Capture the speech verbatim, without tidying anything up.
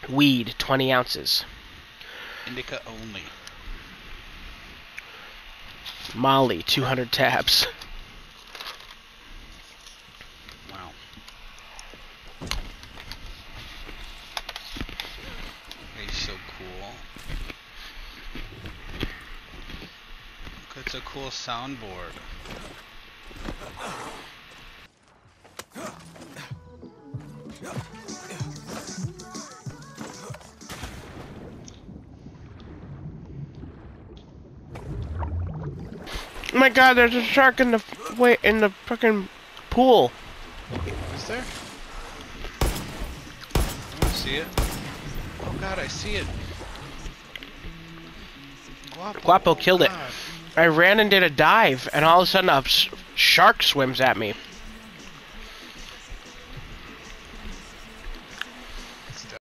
Weed, twenty ounces. Indica only. Molly, two hundred tabs. Wow. He's so cool. Look, it's a cool soundboard. Oh my god, there's a shark in the wait in the fucking pool. Is there? I don't see it. Oh god, I see it. Guapo, Guapo oh killed it. God. I ran and did a dive, and all of a sudden a sh shark swims at me.